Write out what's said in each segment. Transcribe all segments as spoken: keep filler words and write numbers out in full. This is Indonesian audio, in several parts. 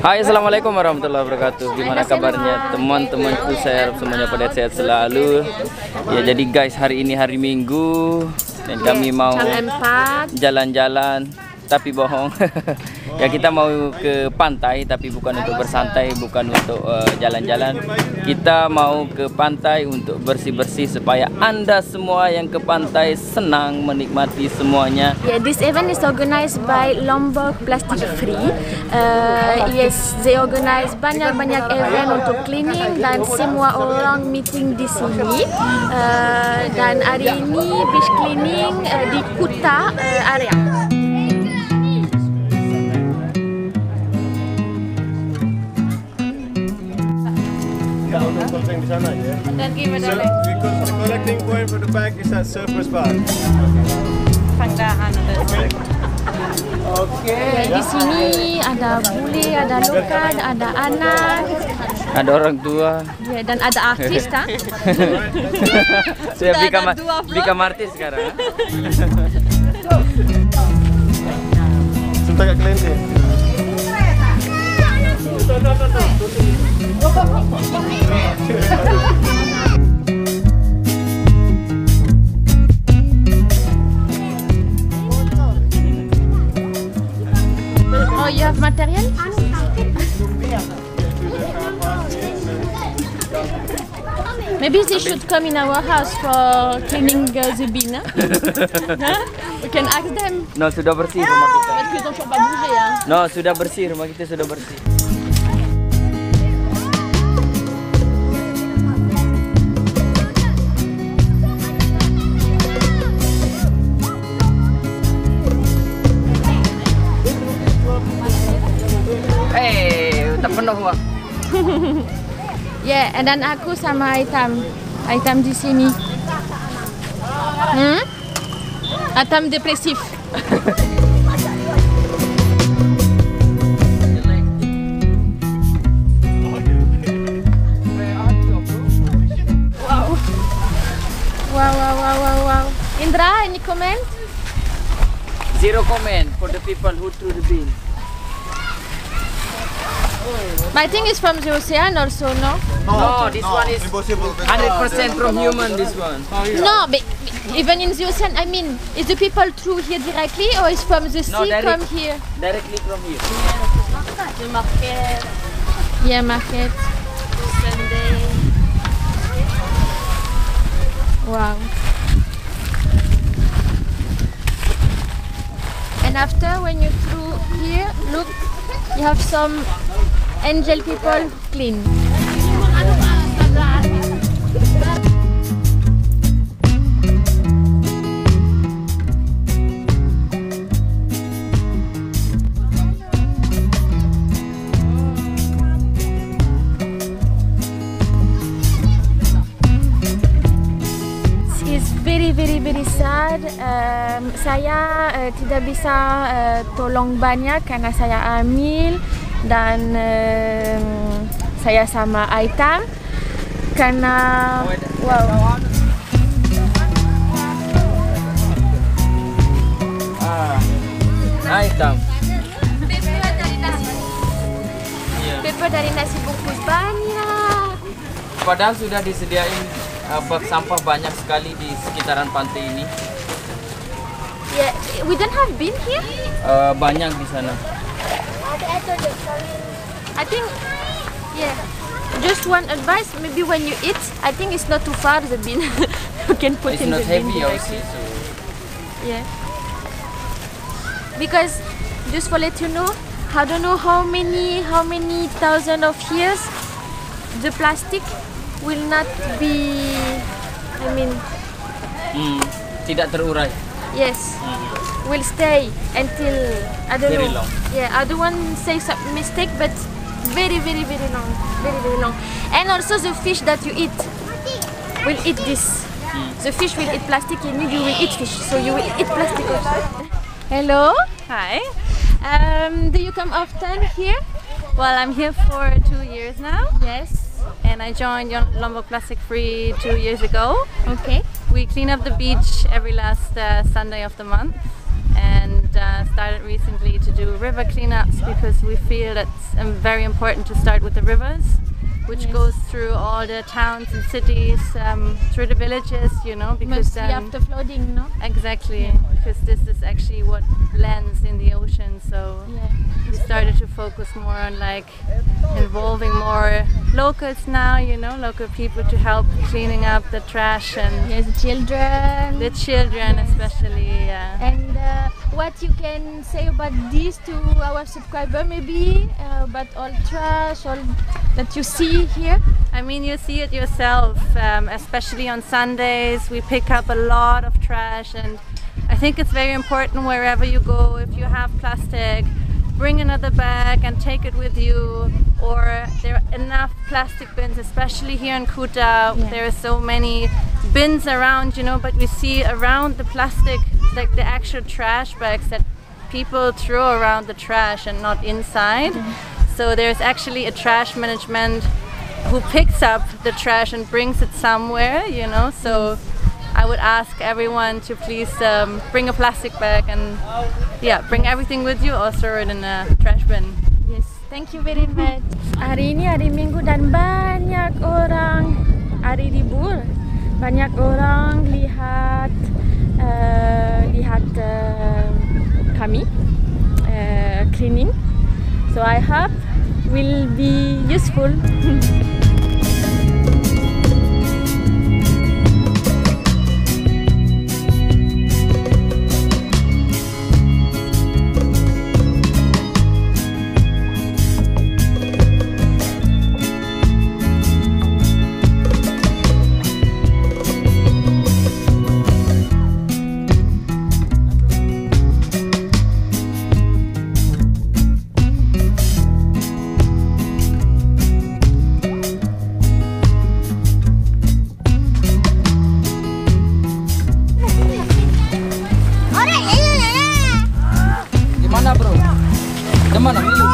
Hai, assalamualaikum warahmatullahi wabarakatuh. Gimana kabarnya teman-temanku? Saya harap semuanya pada sehat selalu. Ya, jadi guys, hari ini hari Minggu dan kami mau jalan-jalan, tapi bohong. Ya, kita mau ke pantai, tapi bukan untuk bersantai, bukan untuk jalan-jalan. Uh, kita mau ke pantai untuk bersih-bersih supaya Anda semua yang ke pantai senang menikmati semuanya. Yeah, this event is organized by Lombok Plastic Free. Uh, yes, they organize banyak-banyak event untuk cleaning dan semua orang meeting di sini. Uh, dan hari ini beach cleaning uh, di Kuta uh, area. Di sana ya. Dan gimana? So, because the collecting point for the bag is at Surfers Bar. Pangdahan ada. Oke. Di sini ada bule, ada lokal, ada anak, ada orang tua. ya, dan ada artis, kan? Saya become become artis sekarang. Sebentar Kak Kelinci. Oh, you have material? Maybe they should come in our house for cleaning uh, the bin. Huh? We can ask them. No, sudah bersih rumah kita. Parce qu'ils ont toujours pas bougé, hein. No, sudah bersih rumah kita, sudah bersih. Eh, tak penuh wah. Yeah, dan aku sama Aitam. Aitam di sini. Hmm? Aitam depresif. Wow. Wow, wow, wow, wow, wow. Indra, any comment? Zero comment for the people who threw the bin. I think it's from the ocean also, no? No, this No, one is impossible. one hundred percent from human, this one. No, but even in the ocean, I mean, is the people through here directly or is from the sea No, direct. come here? Directly from here. The market. Yeah, market. Sunday. Wow. And after, when you through here, look, you have some angel people clean. It's very very very sad. Um, saya uh, tidak bisa uh, tolong banyak karena saya hamil dan um, saya sama Aitam karena wow. Ah, Aitam. Pepper dari nasi. Pepper dari nasi bungkus banyak. Padahal sudah disediain uh, bak sampah banyak sekali di sekitaran pantai ini. Yeah, we don't have bin here. Uh, banyak di sana. I think, yeah. Just one advice, maybe when you eat, I think it's not too far the bin. You can put It's in not the bin heavy directly. also. So. Yeah. Because just for let you know, I don't know how many how many thousand of years the plastic will not be, I mean, Hmm, tidak terurai. yes, Hmm. will stay until I don't Very know. long. Yeah, I don't want to say some mistake, but very very very long, very very long. And also the fish that you eat will eat this. Hmm. The fish will eat plastic, and you will eat fish, so you will eat plastic also. Hello. Hi. Um, do you come often here? Well, I'm here for two years now, Yes. and I joined Yon- Lombok Plastic Free two years ago. Okay. We clean up the beach every last uh, Sunday of the month, and uh, started recently to do river cleanups because we feel it's um, very important to start with the rivers, which Yes. goes through all the towns and cities, um, through the villages, you know, because Mostly then after flooding, no? exactly, because this is actually what lands in the ocean. So Yeah. we started to focus more on like involving more locals now, you know, local people to help cleaning up the trash and Yes, children. the children Yes. especially. Yeah. And uh, what you can say about this to our subscriber maybe uh, about all trash, all that you see here? I mean, you see it yourself, um, especially on Sundays. We pick up a lot of trash, and I think it's very important wherever you go, if you have plastic, bring another bag and take it with you. Or there are enough plastic bins, especially here in Kuta. Yeah. There are so many bins around, you know, but we see around the plastic, like the actual trash bags that people throw around the trash and not inside. So there's actually a trash management who picks up the trash and brings it somewhere, you know. So I would ask everyone to please um, bring a plastic bag and yeah, bring everything with you or throw it in a trash bin. Yes, thank you very much. Hari ini hari Minggu dan banyak orang hari libur. Banyak orang lihat uh, lihat uh, kami uh, cleaning. So I hope will be useful. Gimana bro? Gimana Milu?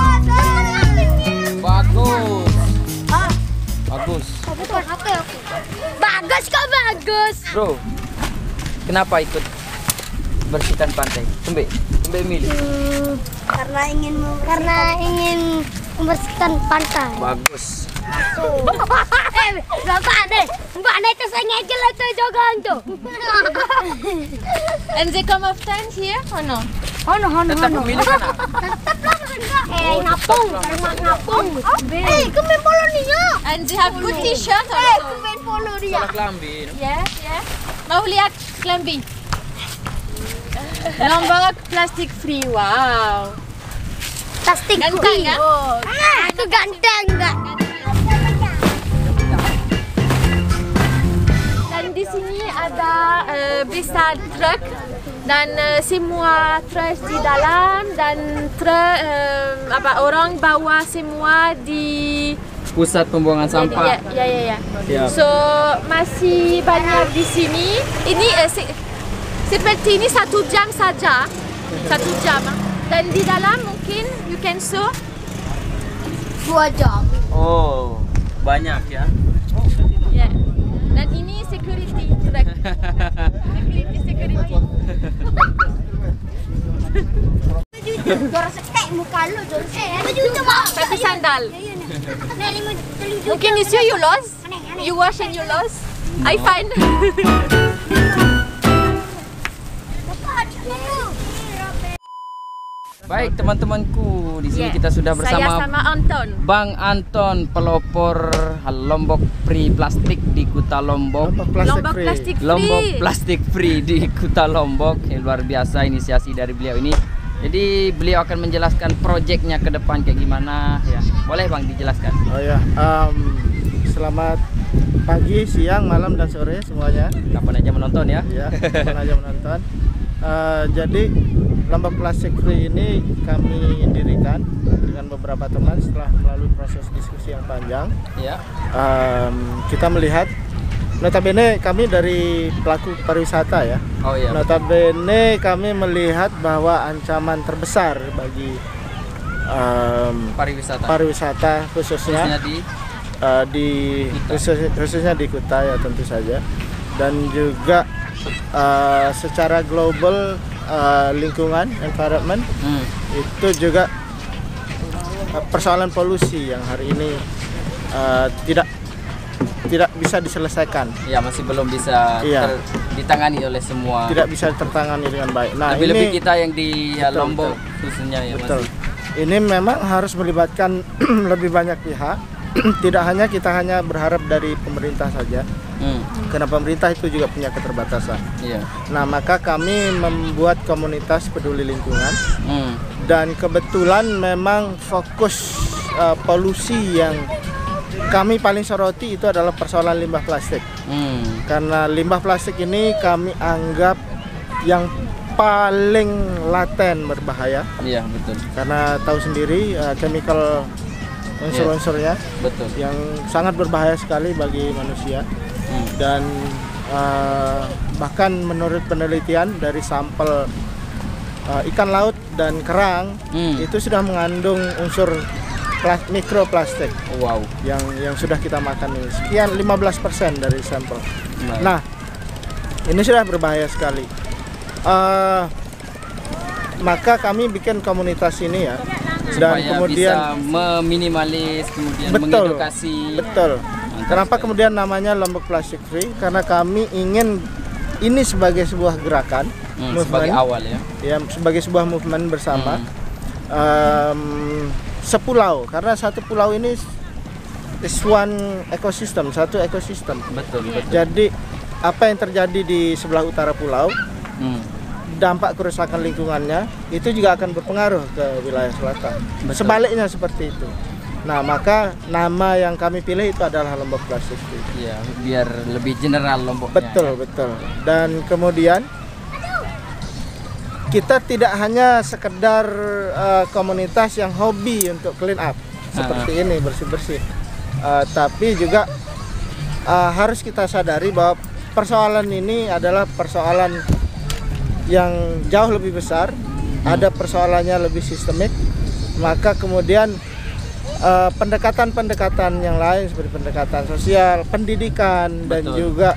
Bagus. Bagus. Bagus kok bagus. Bro, kenapa ikut bersihkan pantai? Tumbe, tumbe Milu. Karena ingin karena ingin membersihkan pantai. Bagus. Eh, bapak deh, mbak deh itu saya ngejel itu jogan tuh. And they come often here or no? Hono hono Tetap hono. memilih kan? Tetap lah enggak. Eh, Oh, ngapung, tetap lah. karena ngapung. Eh, kemen polo nih ya. And they have good t-shirt Eh, also. kemen polo dia. Salah kelambi. Yeah, yeah. Mau lihat Klembi? Lombok plastic free. Wow. Plastik Ganteng free. kan? Ah, itu ganteng enggak? Dan di sini ada uh, bisa truk dan uh, semua trash di dalam dan truk uh, apa orang bawa semua di Pusat pembuangan sampah. Ya, ya, ya, ya. Ya. So masih banyak di sini. Ini eh, se- seperti ini satu jam saja, satu jam. Dan di dalam mungkin you can show. Dua jam. Oh, banyak ya. Ya. Dan ini security truk. security, security. Dorang setek muka lu, Jon. Eh, ada juga mau. Pakai sandal. Nek lima tujuh. Mungkin it's you, you lost. You wash and you lost. I find. Baik teman-temanku, di sini Yeah. kita sudah Saya bersama sama Anton. Bang Anton, pelopor Lombok Free Plastik di Kuta Lombok. Lombok plastic free. Lombok Plastik Free di Kuta Lombok. Ya, luar biasa inisiasi dari beliau ini. Jadi beliau akan menjelaskan proyeknya ke depan kayak gimana ya. Boleh Bang dijelaskan? Oh ya, um, selamat pagi, siang, malam, dan sore semuanya. Kapan aja menonton ya? Ya, kapan aja menonton. Uh, jadi Lombok Plastic Free ini kami dirikan dengan beberapa teman setelah melalui proses diskusi yang panjang. Ya. Um, kita melihat, notabene kami dari pelaku pariwisata ya. Oh iya. Notabene kami melihat bahwa ancaman terbesar bagi um, Pariwisata. pariwisata khususnya Khususnya di uh, di Kuta. khusus- khususnya di Kuta ya tentu saja, dan juga uh, secara global uh, lingkungan, environment, hmm. itu juga uh, persoalan polusi yang hari ini uh, tidak tidak bisa diselesaikan. Ya, masih belum bisa iya. ter, ditangani oleh semua. Tidak bisa tertangani dengan baik. Nah, lebih-lebih ini kita yang di betul, Lombok betul. khususnya ya betul. Masih. Ini memang harus melibatkan lebih banyak pihak. Tidak hanya kita hanya berharap dari pemerintah saja. Hmm. Karena pemerintah itu juga punya keterbatasan. Iya. Nah, maka kami membuat komunitas peduli lingkungan. Hmm. Dan kebetulan memang fokus uh, polusi yang kami paling soroti itu adalah persoalan limbah plastik. Hmm. Karena limbah plastik ini kami anggap yang paling laten berbahaya. Iya, betul. Karena tahu sendiri uh, chemical unsur-unsurnya yeah. betul. Yang sangat berbahaya sekali bagi manusia. Hmm. Dan uh, bahkan menurut penelitian dari sampel uh, ikan laut dan kerang hmm. itu sudah mengandung unsur Plas, mikroplastik, wow, yang yang sudah kita makan ini sekian lima belas persen dari sampel. Nah, nah ini sudah berbahaya sekali. Uh, maka kami bikin komunitas ini ya, dan supaya kemudian bisa meminimalis, kemudian betul, mengedukasi. Betul. Mantap. Kenapa kemudian namanya Lombok Plastic Free? Karena kami ingin ini sebagai sebuah gerakan, hmm, sebagai awal ya, ya sebagai sebuah movement bersama. Hmm. Um, sepulau, karena satu pulau ini is one ekosistem, satu ekosistem. Betul, betul. Jadi apa yang terjadi di sebelah utara pulau, hmm. dampak kerusakan lingkungannya itu juga akan berpengaruh ke wilayah selatan. Betul. Sebaliknya seperti itu. Nah, maka nama yang kami pilih itu adalah Lombok Plastic Free. Iya, biar lebih general Lomboknya. Betul, betul. Dan kemudian kita tidak hanya sekedar uh, komunitas yang hobi untuk clean up seperti uh-huh. ini, bersih-bersih, uh, tapi juga uh, harus kita sadari bahwa persoalan ini adalah persoalan yang jauh lebih besar, hmm. ada persoalannya lebih sistemik. Maka kemudian uh, pendekatan-pendekatan yang lain seperti pendekatan sosial, pendidikan, betul. Dan juga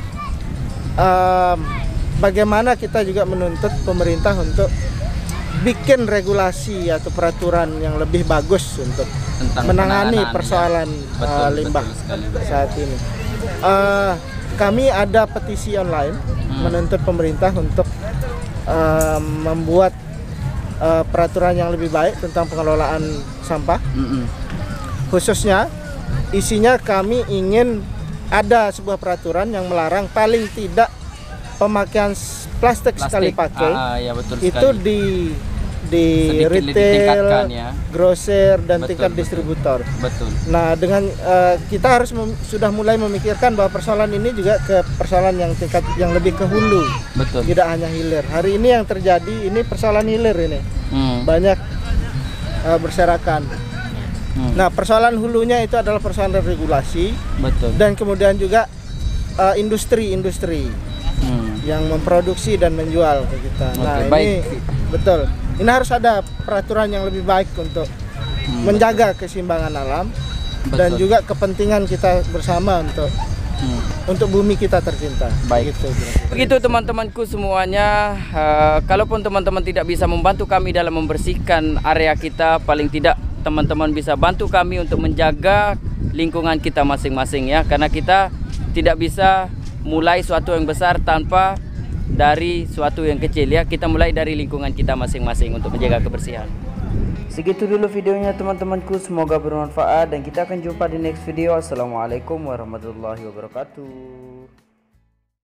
uh, bagaimana kita juga menuntut pemerintah untuk bikin regulasi atau peraturan yang lebih bagus untuk tentang menangani persoalan ya. betul, uh, limbah betul saat ini. Uh, kami ada petisi online hmm. menuntut pemerintah untuk uh, membuat uh, peraturan yang lebih baik tentang pengelolaan sampah. Hmm. Khususnya isinya kami ingin ada sebuah peraturan yang melarang paling tidak pemakaian plastik, plastik sekali pakai ah, ya betul itu sekali. di di sedikit retail, ya. grosir dan betul, tingkat betul. distributor. Betul. Nah, dengan uh, kita harus sudah mulai memikirkan bahwa persoalan ini juga ke persoalan yang tingkat yang lebih ke hulu. Betul. Tidak hanya hilir. Hari ini yang terjadi ini persoalan hilir ini. Hmm. Banyak uh, berserakan. Hmm. Nah, persoalan hulunya itu adalah persoalan regulasi. Betul. Dan kemudian juga uh, industri-industri hmm. yang memproduksi dan menjual ke kita. Okay, nah, baik. Ini betul. Ini harus ada peraturan yang lebih baik untuk hmm, menjaga betul. keseimbangan alam betul. dan juga kepentingan kita bersama untuk hmm. untuk bumi kita tercinta. Baik. Begitu, Begitu teman-temanku semuanya. Uh, kalaupun teman-teman tidak bisa membantu kami dalam membersihkan area kita, paling tidak teman-teman bisa bantu kami untuk menjaga lingkungan kita masing-masing ya. Karena kita tidak bisa mulai suatu yang besar tanpa dari suatu yang kecil ya. Kita mulai dari lingkungan kita masing-masing untuk menjaga kebersihan. Segitu dulu videonya teman-temanku, semoga bermanfaat dan kita akan jumpa di next video. Assalamualaikum warahmatullahi wabarakatuh.